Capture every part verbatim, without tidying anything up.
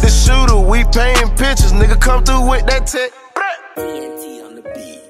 the shooter, we painting pictures. Nigga come through with that tech. T N T on the beat.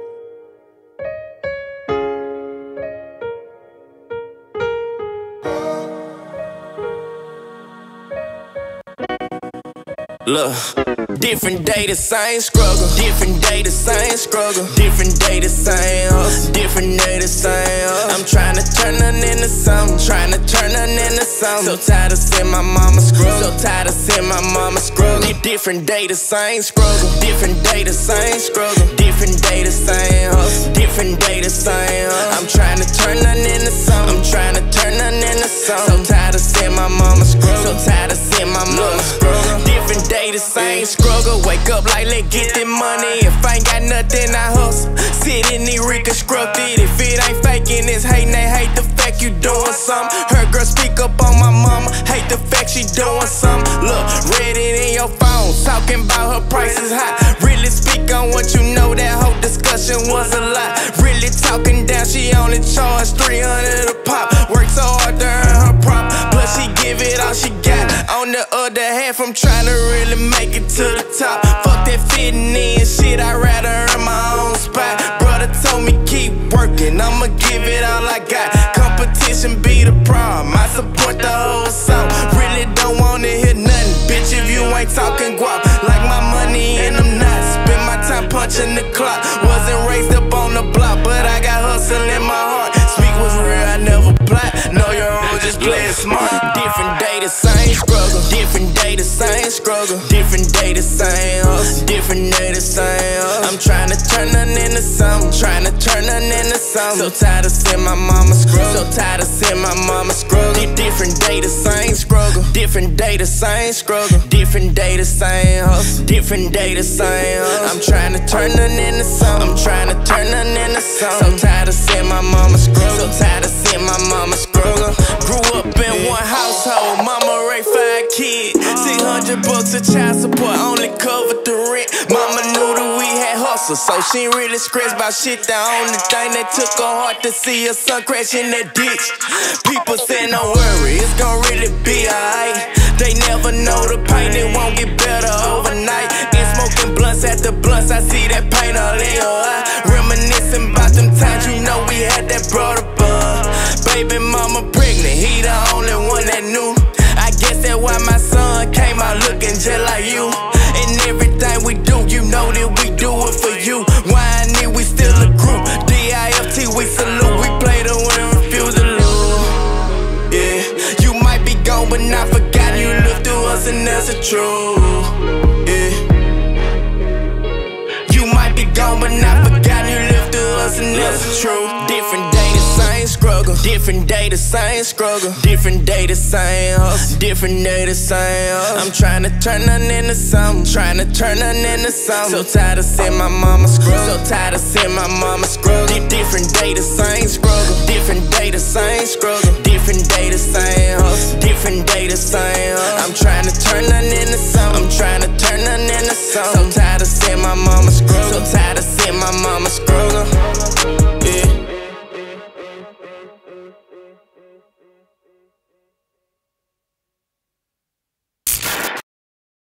Look, different day, the same struggle. Different day, the same struggle. Different day, the same hustle. Different day, the same hustle. I'm trying to turn nothing into something. Trying to turn nothing into something. So tired of seeing my mama struggle. So tired of seeing my mama struggle. Different day, the same struggle. Different day, the same struggle. Different day, the same hustle. Different day, the same hustle. I'm trying to turn nothing into something. I'm trying to turn nothing into something. So tired of seeing my mama struggle. So tired of seeing my mama struggle. Different day, the same struggle. Wake up like, let's get that money. If I ain't got nothing, I hustle. Sitting there reconstructed. If it ain't faking, it's hating. They hate the fact you doing something. Her girl speak up on my mama. Hate the fact she doing something. Look, read it in your phone. Talking about her prices high. Really speak on what you know. That whole discussion was a lie. Really talking down. She only charged three hundred a pop. Work so hard to earn her prop. Plus she give it all she got. On the other half, I'm trying to really make it to the top. Fuck that fitting in shit, I'd rather earn my own spot. Brother told me keep working, I'ma give it all I got. Competition be the problem, I support the whole song. Really don't wanna hear nothing, bitch, if you ain't talking guap. Like my money and I'm not. Spend my time punching the clock. Wasn't raised up on the block, but I got hustle in my heart. Speak was real, I never plot. Know your own, just play it smart. Different day, the same struggle. Different day, the same struggle. Different day, the same hustle. Different day, the same hustle. I'm trying to turn nothing into something. Trying to turn nothing into something. So tired of seeing my mama struggle. So tired of seeing my mama struggle. Different day, the same struggle. Different day, the same struggle. Different day, the same hustle. Different day, the same hustle. I'm trying to turn nothing into something. I'm trying to turn nothing into something. So tired of seeing my mama struggle. So tired of seeing my mama struggle. Grew up in one household. Mama raised five kids. Six hundred bucks of child support only covered the rent. Mama knew that we had hustle, so she ain't really stressed about shit. The only thing that took her heart to see her son crash in that ditch. People said don't worry, it's gon' really be alright. They never know the pain, it won't get better overnight. And smoking blunts after blunts, I see that pain all in her eye. Reminiscing about them times, you know we had that brother bond. Baby mama pregnant, he the only one that knew. I guess that's why my son came out looking just like you. And everything we do, you know that we do it for you. Why I need we still a group. D I F T, we salute. We play to win, refuse to lose. Yeah, you might be gone, but not forgotten. You lived through us, and that's the truth. Yeah, you might be gone, but not forgotten. You lived through us, and that's the truth. Different day, the same struggle. Different day, the same struggle. Different day, the same hustle. Different day, the same hustle. I'm trying to turn nothing into something. Trying to turn nothing into something. So tired of seeing my mama struggle. So tired of seeing my mama struggle. Different day, the same struggle. Different day, the same struggle. Different day, the same hustle. Different day, the same hustle. I'm trying to turn nothing into something. I'm trying to turn nothing into something. So tired of seeing my mama struggle. So tired of seeing my mama struggle.